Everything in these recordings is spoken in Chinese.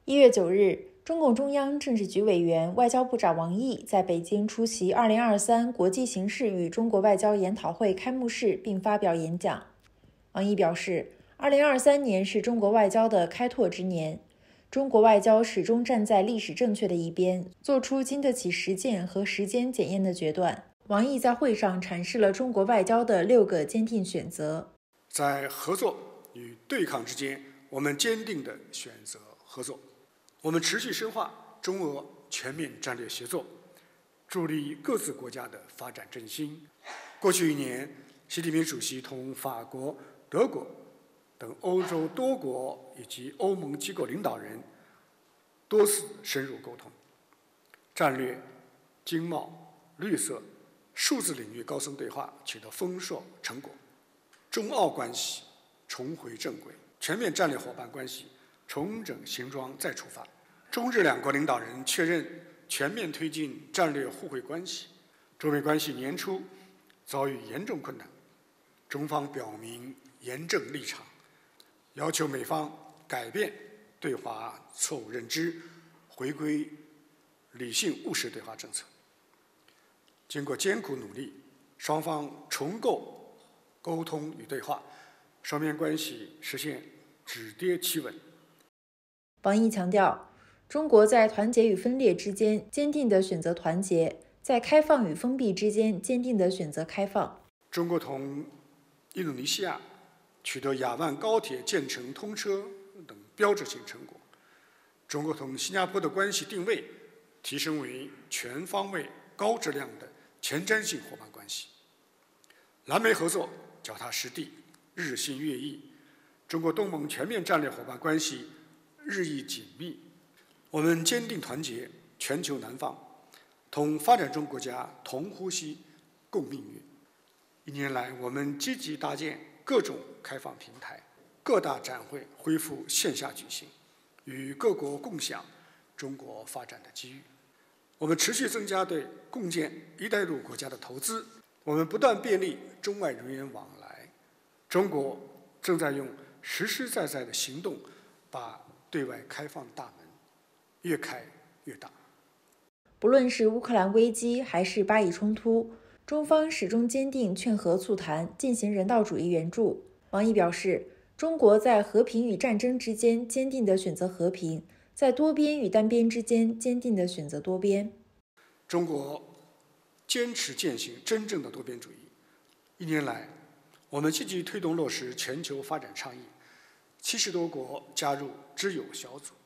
1月9日，中共中央政治局委员、外交部长王毅在北京出席2023国际形势与中国外交研讨会开幕式并发表演讲。王毅表示，2023年是中国外交的开拓之年，中国外交始终站在历史正确的一边，做出经得起实践和时间检验的决断。王毅在会上阐释了中国外交的6个坚定选择。 在合作与对抗之间，我们坚定地选择合作。我们持续深化中俄全面战略协作，助力各自国家的发展振兴。过去1年，习近平主席同法国、德国等欧洲多国以及欧盟机构领导人多次深入沟通，战略、经贸、绿色、数字领域高层对话取得丰硕成果，中澳关系重回正轨，全面战略伙伴关系重整行装再出发。中日2国领导人确认全面推进战略互惠关系。中美关系年初遭遇严重困难，中方表明严正立场，要求美方改变对华错误认知，回归理性务实对华政策。经过艰苦努力，双方重构沟通与对话，双边关系实现止跌企稳。 王毅强调，中国在团结与分裂之间坚定地选择团结，在开放与封闭之间坚定地选择开放。 中国同印度尼西亚取得雅万高铁建成通车等标志性成果。中国同新加坡的关系定位提升为全方位、高质量的前瞻性伙伴关系。蓝莓合作脚踏实地，日新月异。中国东盟全面战略伙伴关系日益紧密。我们坚定团结全球南方，同发展中国家同呼吸、共命运。1年来，我们积极搭建各种开放平台，各大展会恢复线下举行，与各国共享中国发展的机遇。我们持续增加对共建“一带一路”国家的投资，我们不断便利中外人员往来。中国正在用实实在在的行动，把对外开放的大门越开越大。 不论是乌克兰危机还是巴以冲突，中方始终坚定劝和促谈，进行人道主义援助。王毅表示，中国在和平与战争之间坚定地选择和平，在多边与单边之间坚定地选择多边。 中国坚持践行真正的多边主义。1年来，我们积极推动落实全球发展倡议，70多国加入知友小组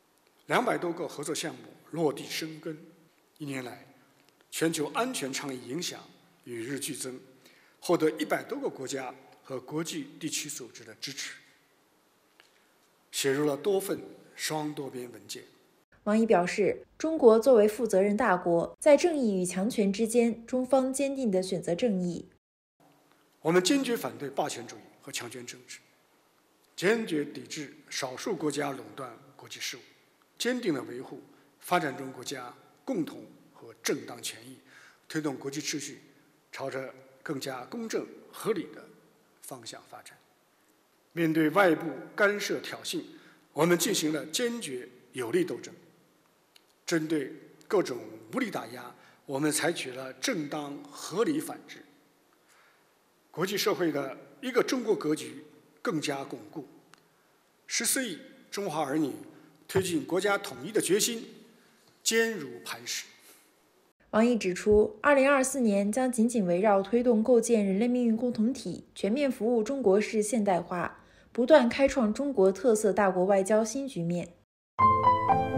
，200多个合作项目落地生根。1年来，全球安全倡议影响与日俱增，获得100多个国家和国际地区组织的支持，写入了多份双多边文件。 王毅表示，中国作为负责任大国，在正义与强权之间，中方坚定地选择正义。 我们坚决反对霸权主义和强权政治，坚决抵制少数国家垄断国际事务，坚定地维护发展中国家共同和正当权益，推动国际秩序朝着更加公正合理的方向发展。面对外部干涉挑衅，我们进行了坚决有力斗争。针对各种无理打压，我们采取了正当合理反制。国际社会的一个中国格局更加巩固，14亿中华儿女推进国家统一的决心坚如磐石。 王毅指出，2024年将紧紧围绕推动构建人类命运共同体、全面服务中国式现代化，不断开创中国特色大国外交新局面。